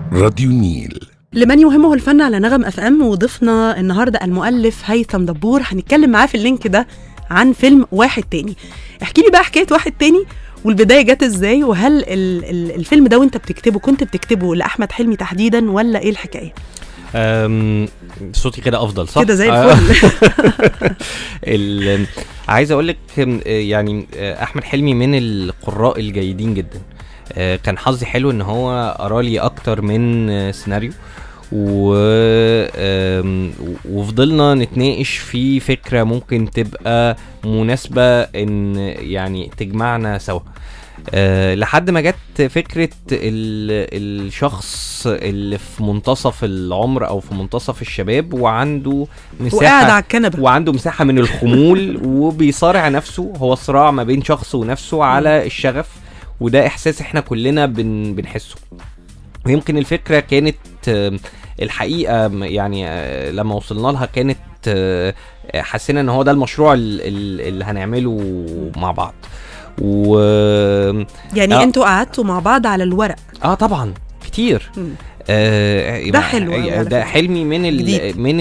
راديو نيل. لمن يهمه الفن على نغم اف ام، وضيفنا النهارده المؤلف هيثم دبور. هنتكلم معاه في اللينك ده عن فيلم واحد تاني. احكي لي بقى حكايه واحد تاني، والبدايه جت ازاي، وهل الفيلم ده وانت بتكتبه كنت بتكتبه لاحمد حلمي تحديدا ولا ايه الحكايه؟ صوتي كده افضل صح؟ كده زي الفل. عايز اقول لك يعني احمد حلمي من القراء الجيدين جدا. كان حظي حلو ان هو قرالي اكتر من سيناريو وفضلنا نتناقش في فكرة ممكن تبقى مناسبة ان يعني تجمعنا سوا لحد ما جت فكرة الشخص اللي في منتصف العمر او في منتصف الشباب وعنده مساحة وقاعد على الكنبة وعنده مساحة من الخمول وبيصارع نفسه. هو صراع ما بين شخص ونفسه على الشغف، وده احساس احنا كلنا بنحسه. ويمكن الفكرة كانت الحقيقة يعني لما وصلنا لها كانت حسينا ان هو ده المشروع اللي هنعمله مع بعض. يعني انتوا قعدتوا مع بعض على الورق؟ طبعا كتير. ده حلو. ده حلمي من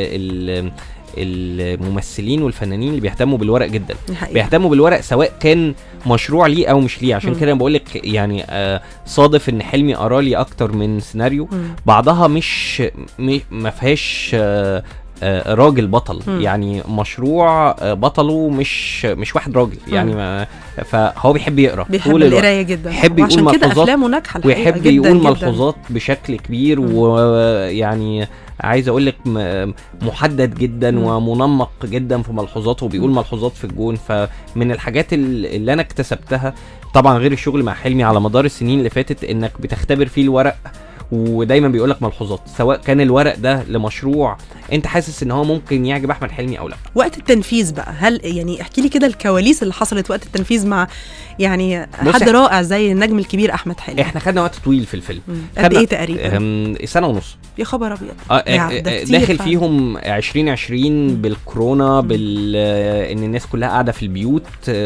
الممثلين والفنانين اللي بيهتموا بالورق جدا. بيهتموا بالورق سواء كان مشروع ليه او مش ليه. عشان كده بقول لك يعني صادف ان حلمي قرالي اكتر من سيناريو. بعضها مش ما فيهاش راجل بطل. يعني مشروع بطله مش واحد راجل. يعني فهو بيحب يقرا، بيحب القرايه جدا، بيحب يقول ملحوظات، عشان كده افلامه ناجحه ويحب يقول ملحوظات بشكل كبير. ويعني عايز اقول لك محدد جدا ومنمق جدا في ملحوظاته، وبيقول ملحوظات في الجون. فمن الحاجات اللي انا اكتسبتها طبعا غير الشغل مع حلمي على مدار السنين اللي فاتت، انك بتختبر فيه الورق ودايما بيقولك ملحوظات، سواء كان الورق ده لمشروع انت حاسس ان هو ممكن يعجب احمد حلمي او لا. وقت التنفيذ بقى، هل يعني احكي لي كده الكواليس اللي حصلت وقت التنفيذ مع يعني حد رائع زي النجم الكبير احمد حلمي؟ احنا خدنا وقت طويل في الفيلم. قد ايه تقريبا؟ سنة ونص. يا خبر ابيض. داخل فيهم 2020 بالكورونا، ان الناس كلها قاعده في البيوت.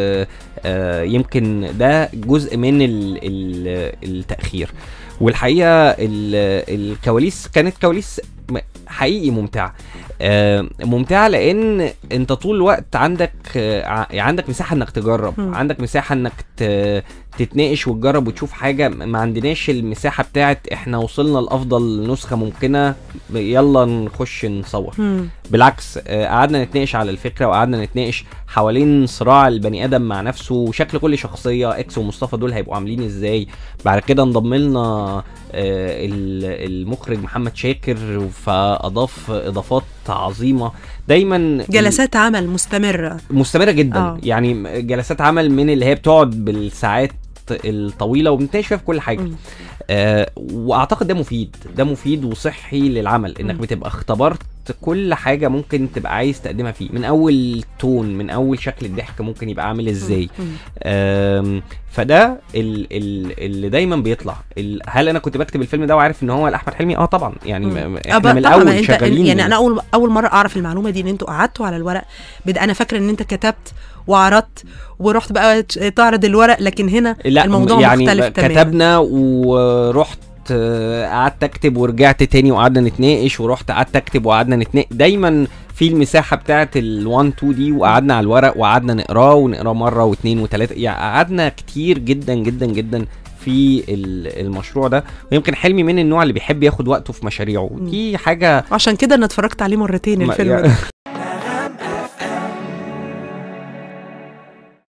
يمكن ده جزء من التأخير. والحقيقة الكواليس كانت كواليس حقيقي ممتعة لان انت طول الوقت عندك مساحة انك تجرب. عندك مساحة انك تتناقش وتجرب وتشوف حاجة. ما عندناش المساحة بتاعت احنا وصلنا لأفضل نسخة ممكنة يلا نخش نصور. بالعكس، قعدنا نتناقش على الفكرة، وقعدنا نتناقش حوالين صراع البني آدم مع نفسه، وشكل كل شخصية. اكس ومصطفى دول هيبقوا عاملين ازاي. بعد كده انضم لنا المخرج محمد شاكر، فأضاف إضافات عظيمة. دايما جلسات عمل مستمرة جدا. يعني جلسات عمل من اللي هي بتقعد بالساعات الطويلة وبنتناقش فيها في كل حاجة. واعتقد ده مفيد وصحي للعمل، انك بتبقى اختبرت كل حاجة ممكن تبقى عايز تقدمها فيه، من اول تون، من اول شكل الضحك ممكن يبقى عامل ازاي. فده اللي دايما بيطلع. هل انا كنت بكتب الفيلم ده وعارف ان هو لأحمد حلمي؟ طبعا. يعني احنا من الاول شغالين. يعني انا اول مرة اعرف المعلومة دي، ان انتوا قعدتوا على الورق. انا فاكرة ان انت كتبت وعرضت ورحت بقى تعرض الورق، لكن هنا الموضوع يعني مختلف تماما. كتبنا ورحت قعدت اكتب ورجعت تاني وقعدنا نتناقش، ورحت قعدت اكتب وقعدنا نتناقش. دايما في المساحة بتاعت ال1 2 دي، وقعدنا على الورق وقعدنا نقراه مرة واثنين وثلاثة. يعني قعدنا كتير جدا جدا جدا في المشروع ده. ويمكن حلمي من النوع اللي بيحب ياخد وقته في مشاريعه. دي حاجة عشان كده انا اتفرجت عليه مرتين الفيلم ده.